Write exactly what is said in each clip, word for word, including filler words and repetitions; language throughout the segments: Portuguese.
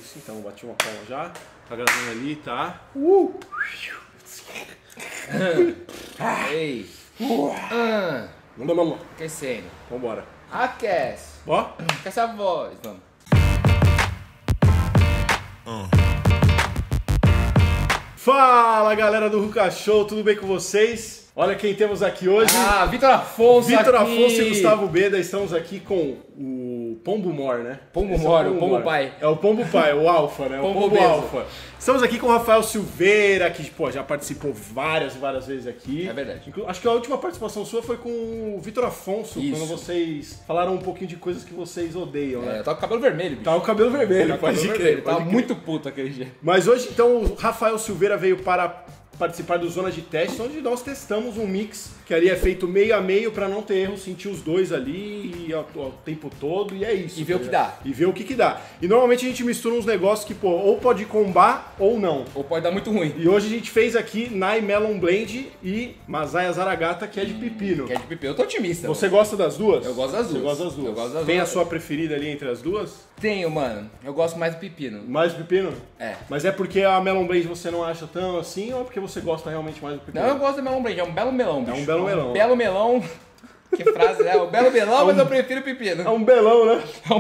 isso, então, bati uma palma já. Tá gravando ali, tá? Uh! Ei! Ah. Vamos, vamos. Aquecendo. Vambora. Aquece. Ó. Aquece a voz, vamos. Fala, galera do Ruka Show, tudo bem com vocês? Olha quem temos aqui hoje. Ah, Vitor Afonso Vitor aqui. Afonso e Gustavo Beda, estamos aqui com o Pombo Mor, né? Pombo Esse Mor, é o Pombo Pai. É o Pombo Pai, o Alfa, né? Pombo o Pombo Beso. Alfa. Estamos aqui com o Rafael Silveira, que pô, já participou várias e várias vezes aqui. É verdade. Inclu- Acho que a última participação sua foi com o Vitor Afonso, Isso. quando vocês falaram um pouquinho de coisas que vocês odeiam, É, né? eu tava com o cabelo vermelho, bicho. Tá o cabelo vermelho, Tava com o pode cabelo crer. vermelho. pode Tava crer. muito puto aquele dia. Mas hoje, então, o Rafael Silveira veio para participar do Zona de Teste, onde nós testamos um mix que ali é feito meio a meio para não ter erro, sentir os dois ali e ao, ao tempo todo, e é isso. E ver o que dá. E ver o que que dá. E normalmente a gente mistura uns negócios que, pô, ou pode combar ou não. Ou pode dar muito ruim. E hoje a gente fez aqui Nai Melon Blend e Masaya Zaragata, que é de pepino. Que é de pipi. Eu tô otimista. Você mano. gosta das duas? Eu gosto das Você duas. gosta das duas. Eu gosto das Tem duas. a sua preferida ali entre as duas? Tenho, mano. Eu gosto mais do pepino. Mais do pepino? É. Mas é porque a Melon Blend você não acha tão assim ou é porque você gosta realmente mais do pepino? Não, eu gosto do melão blend. É um belo melão, bicho. um belo melão. Um belo melão. Que frase é? Um belo melão, É um- mas eu prefiro pepino. É um belão, né? É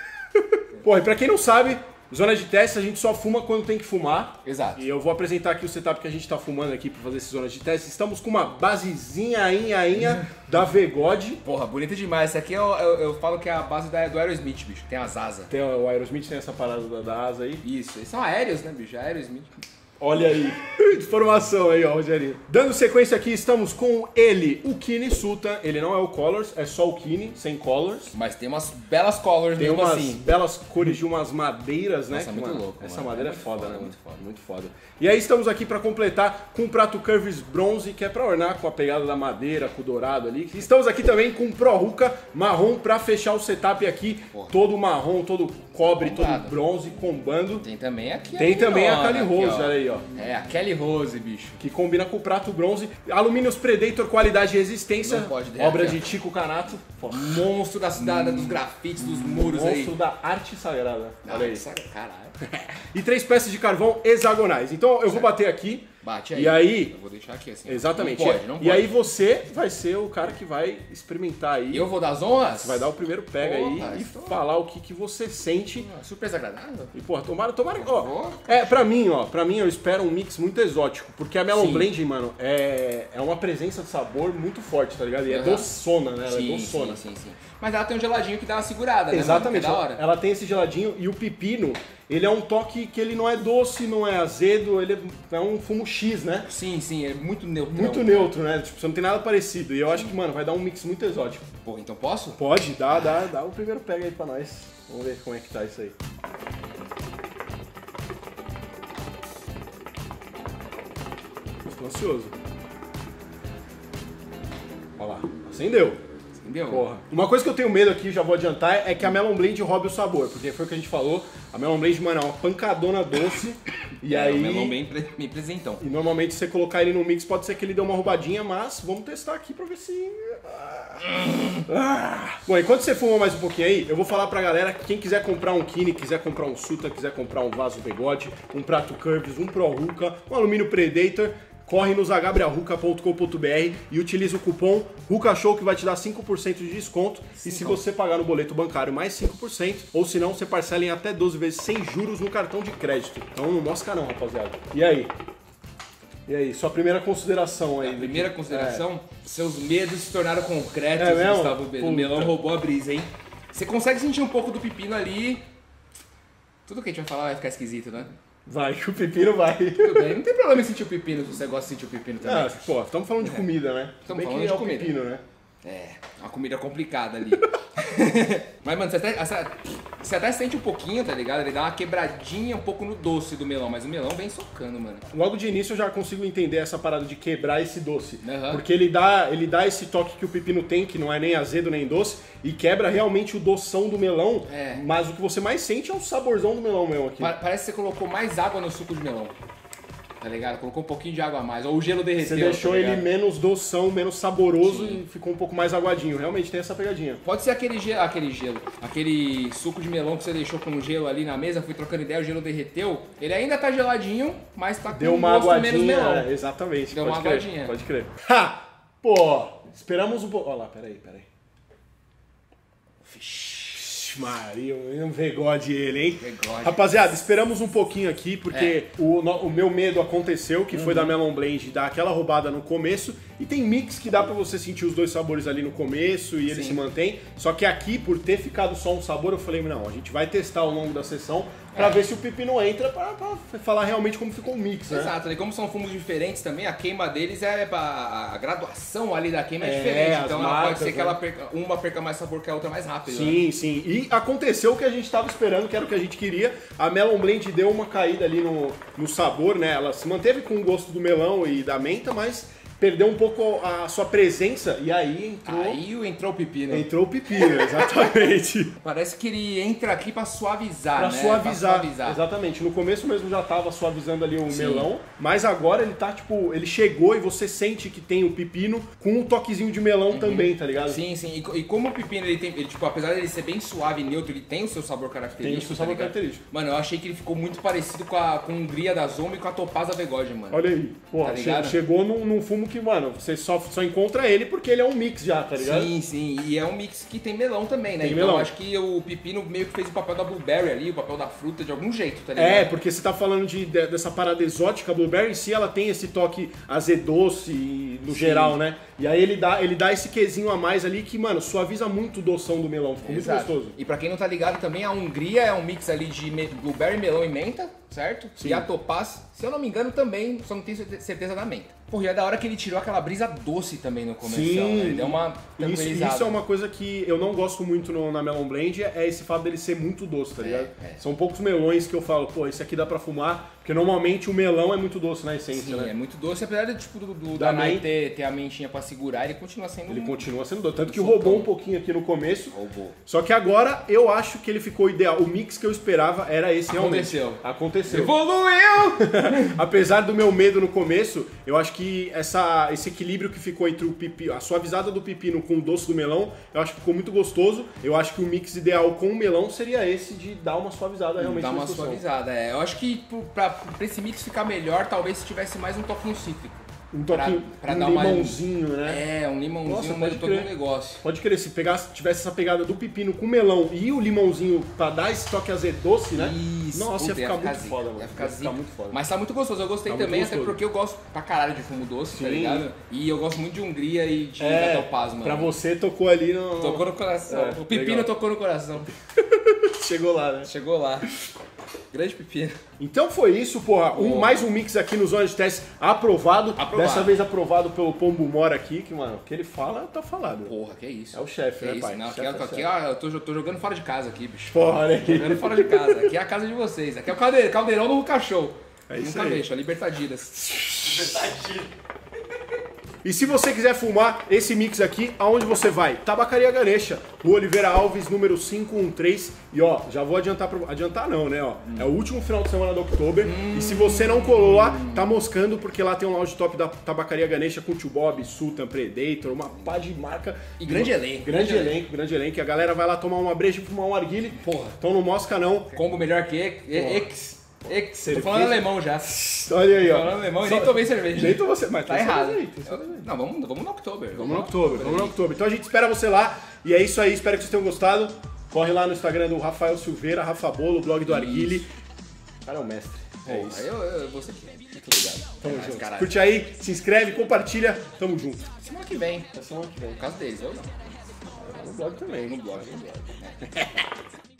um- Porra, e pra quem não sabe, Zona de Teste a gente só fuma quando tem que fumar. Exato. E eu vou apresentar aqui o setup que a gente tá fumando aqui pra fazer esse Zona de Teste. Estamos com uma basezinha, inha, inha, da V-God. Porra, bonita demais. Essa aqui eu, eu, eu falo que é a base da, do Aerosmith, bicho. Tem as asas. Tem o Aerosmith, tem essa parada da, da asa aí. Isso, eles são aéreos, né, bicho? Aerosmith. Olha aí, informação aí, ó, Rogerinho. Dando sequência aqui, estamos com ele, o Kini Sultan. Ele não é o Colors, é só o Kini, sem Colors. Mas tem umas belas colors Tem mesmo umas assim. belas cores de umas madeiras, né? Nossa, que, muito mano, louco, Essa mano. madeira É é, muito foda, foda, né? muito foda. Muito foda. E aí estamos aqui pra completar com o prato Curves Bronze, que é pra ornar com a pegada da madeira, com o dourado ali. Estamos aqui também com o Pro Ruka marrom pra fechar o setup aqui. Porra. Todo marrom, todo cobre, Combado. todo bronze, combando. Tem também aqui Tem também a menina, Kelly aqui, Rose, ó. olha aí, ó. É, a Kelly Rose, bicho. Que combina com o prato bronze. Alumínios Predator, qualidade e resistência. Não pode derreter. Obra de Tico Canato. Monstro da cidade, dos grafites, dos muros aí. Monstro da arte sagrada. Olha aí. Nossa, caralho. E três peças de carvão hexagonais. Então eu vou bater aqui. Bate aí. E aí- Eu vou deixar aqui assim. Exatamente. Não pode, não pode. E aí você vai ser o cara que vai experimentar aí. E eu vou dar as honras? Você vai dar o primeiro pega Porra, aí e estou- falar o que, que você sente. Ah, surpresa agradável? E, porra, tomara, tomara. Ó, favor. é, pra mim, ó, pra mim eu espero um mix muito exótico. Porque a Melon Sim. Blend, mano, é, é uma presença de sabor muito forte, tá ligado? E é Aham. doçona, né? Ela é Sim, doçona. sim, sim, sim. Mas ela tem um geladinho que dá uma segurada, né? Exatamente, mano? Que é da hora. ela tem esse geladinho e o pepino, ele é um toque que ele não é doce, não é azedo, ele é um fumo X, né? Sim, sim, é muito neutro. Muito neutro, né? Tipo, você não tem nada parecido. E eu acho que, mano, vai dar um mix muito exótico. Pô, então posso? Pode, dá, dá, dá o primeiro pega aí pra nós. Vamos ver como é que tá isso aí. Estou ansioso. Olha lá, acendeu. Entendeu? Porra. Uma coisa que eu tenho medo aqui, já vou adiantar, é que a Melon Blend roube o sabor. Porque foi o que a gente falou. A Melon Blend, mano, é uma pancadona doce. E É, aí... o melão bem, pre- bem presentão. E normalmente, se você colocar ele no mix, pode ser que ele dê uma roubadinha, mas vamos testar aqui pra ver se... Ah. Bom, enquanto você fuma mais um pouquinho aí, eu vou falar pra galera que quem quiser comprar um Kini, quiser comprar um Sultan, quiser comprar um vaso Bigode, um prato Curves, um Pro Ruka, um alumínio Predator, corre no zagabriel ruka ponto com ponto br e utiliza o cupom RUKASHOW que vai te dar cinco por cento de desconto. E se você pagar no boleto bancário mais cinco por cento, ou se não, você parcela em até doze vezes sem juros no cartão de crédito. Então não mosca não, rapaziada. E aí? E aí, sua primeira consideração aí? A primeira consideração, seus medos se tornaram concretos, É mesmo? Gustavo Beda. O Puta. melão roubou a brisa, hein? Você consegue sentir um pouco do pepino ali. Tudo que a gente vai falar vai ficar esquisito, né? Vai, que o pepino vai. Tudo bem, não tem problema em sentir o pepino se você gosta de sentir o pepino também. Ah, pô, estamos falando de comida, né? Estamos Bem falando que de é o comida. pepino, né? É, uma comida complicada ali. Mas, mano, você até, você até sente um pouquinho, tá ligado? Ele dá uma quebradinha um pouco no doce do melão, mas o melão vem socando, mano. Logo de início eu já consigo entender essa parada de quebrar esse doce. Aham. Porque ele dá, ele dá esse toque que o pepino tem, que não é nem azedo nem doce, e quebra realmente o doção do melão. É. Mas o que você mais sente é o saborzão do melão mesmo aqui. Pa- Parece que você colocou mais água no suco de melão. tá ligado? Colocou um pouquinho de água a mais, ou o gelo derreteu. Você deixou tá ele ligado? menos doção, menos saboroso Sim. e ficou um pouco mais aguadinho. Realmente tem essa pegadinha. Pode ser aquele gelo, aquele gelo, aquele suco de melão que você deixou com gelo ali na mesa, fui trocando ideia, o gelo derreteu. Ele ainda tá geladinho, mas tá com Deu um uma gosto menos aguadinha, melão. é, exatamente. Deu pode uma crer, aguadinha. Pode crer. Ha! Pô, esperamos um pouco. Olha lá, peraí, peraí. Vixe, Maria, um vegode ele, hein? Vegode. Rapaziada, esperamos um pouquinho aqui, porque o, no- o meu medo aconteceu, que foi da Melon Blend dar aquela roubada no começo. E tem mix que dá pra você sentir os dois sabores ali no começo e ele Sim. se mantém. Só que aqui, por ter ficado só um sabor, eu falei, não, a gente vai testar ao longo da sessão pra É. ver se o pepino entra pra, pra falar realmente como ficou o mix, né? Exato, e como são fumos diferentes também, a queima deles é pra, a graduação ali da queima é, É, diferente. as Então ela marcas, pode ser que né? ela perca, uma perca mais sabor que a outra mais rápido. né? Sim, sim. E aconteceu o que a gente estava esperando, que era o que a gente queria. A Melon Blend deu uma caída ali no, no sabor, né? Ela se manteve com o gosto do melão e da menta, mas perdeu um pouco a sua presença e aí entrou, Aí entrou o pepino. entrou o pepino, exatamente. Parece que ele entra aqui pra suavizar, Pra né? suavizar. Pra suavizar. Exatamente. No começo mesmo já tava suavizando ali o Sim. melão, mas agora ele tá tipo, ele chegou e você sente que tem o pepino com um toquezinho de melão também, tá ligado? Sim, sim. E, co- e como o pepino, ele tem, ele, tipo, apesar dele ser bem suave e neutro, ele tem o seu sabor característico. Tem o seu sabor tá ligado? característico. Mano, eu achei que ele ficou muito parecido com a com a Hungria da Zoma e com a Topaz da Vegode, mano. Olha aí, porra, Tá che- ligado? chegou num, num fumo que, mano, você só, só encontra ele porque ele é um mix já, tá ligado? Sim, sim. E é um mix que tem melão também, né? Tem então melão. acho que o pepino meio que fez o papel da blueberry ali, o papel da fruta de algum jeito, tá ligado? É, porque você tá falando de, de- dessa parada exótica, a Blueberry em si, ela tem esse toque azedoce no Sim. geral, né? E aí ele dá, ele dá esse quesinho a mais ali que, mano, suaviza muito o doção do melão, ficou muito Exato. gostoso. E pra quem não tá ligado também, a Hungria é um mix ali de me- blueberry, melão e menta, certo? Sim. E a Topaz, se eu não me engano, também, só não tenho certe- certeza da menta. Porra, e é da hora que ele tirou aquela brisa doce também no comercial, né? Ele deu uma isso, tranquilizada. isso é uma coisa que eu não gosto muito no- na Melon Blend, é esse fato dele ser muito doce, tá É, ligado? é. São poucos melões que eu falo, pô, esse aqui dá pra fumar, porque normalmente o melão é muito doce na essência, Sim, né? é muito doce, apesar de, tipo, do, do, Da da Nai menta. ter, ter a mentinha pra segurar, ele continua sendo Ele um... continua sendo doce, tanto que Socão. roubou um pouquinho aqui no começo. Roubou. Só que agora eu acho que ele ficou ideal. O mix que eu esperava era esse Aconteceu. realmente. Aconteceu. Evoluiu! Apesar do meu medo no começo, eu acho que essa, esse equilíbrio que ficou entre o pepino, a suavizada do pepino com o doce do melão, eu acho que ficou muito gostoso. Eu acho que o mix ideal com o melão seria esse de dar uma suavizada realmente Dá uma na discussão. suavizada, é. Eu acho que pro- pra, pra esse mix ficar melhor, talvez se tivesse mais um toquinho cítrico. Um toquinho, Pra- pra um dar uma- limãozinho, né? É, um limãozinho Nossa, no meio pode de todo o crer. negócio. Pode crer, se pegasse, tivesse essa pegada do pepino com melão e o limãozinho pra dar esse toque azedoce, né? Isso. Nossa, ia Puta, ficar muito zica, foda, mano. Ia ficar, zica. muito foda. Mas tá muito gostoso. Eu gostei Tá muito também, até gostoso. porque eu gosto pra caralho de fumo doce, tá Sim. ligado? E eu gosto muito de Hungria e de É, da Topaz, mano. pra você tocou ali no... Tocou no coração. É, o pepino legal. tocou no coração. Chegou lá, né? Chegou lá. Grande pepino. Então foi isso, porra. Um, Boa. mais um mix aqui no Zona de Teste aprovado. Aprovado. Dessa vez aprovado pelo Pombo Mora aqui, que, mano, o que ele fala, tá falado. Porra, que isso. É o chefe, Que né, isso? pai? Não, aqui, Chefe é aqui, chefe. ó, eu tô, tô jogando fora de casa aqui, bicho. Porra, olha Tô aí. jogando fora de casa. Aqui é a casa de vocês. Aqui é o calde- caldeirão do cachorro. É isso Nunca aí. mexo, é Libertadidas. E se você quiser fumar esse mix aqui, aonde você vai? Tabacaria Ganesha, Rua Oliveira Alves, número quinhentos e treze. E ó, já vou adiantar, pra... adiantar não, né? Ó, é o último final de semana do Oktober. E se você não colou lá, tá moscando, porque lá tem um lounge top da Tabacaria Ganesha com Tio Bob, Sultan, Predator, uma pá de marca. E grande elenco. Grande elenco, grande elenco. E a galera vai lá tomar uma breja e fumar um arguile. Porra. Então não mosca não. Combo melhor que X. X. Tô Cerveja. falando alemão já. Olha aí, Tô ó. falando alemão e Só- nem tomei cerveja. Nem você, mas Tá tem errado. cerveja aí, tem cerveja aí. Não, vamos, vamos no Oktober. Vamos no Oktober, vamos no Oktober. Então a gente espera você lá. E é isso aí, espero que vocês tenham gostado. Corre lá no Instagram do Rafael Silveira, Rafa Bolo, blog do Arguile. Cara, é o mestre. É Porra, isso. eu, eu vou ser aqui. Muito obrigado. Tamo É, junto. caralho. Curte aí, se inscreve, compartilha. Tamo junto. Semana que vem. Até semana que vem. No caso deles, eu não. No blog também. No blog, no blog.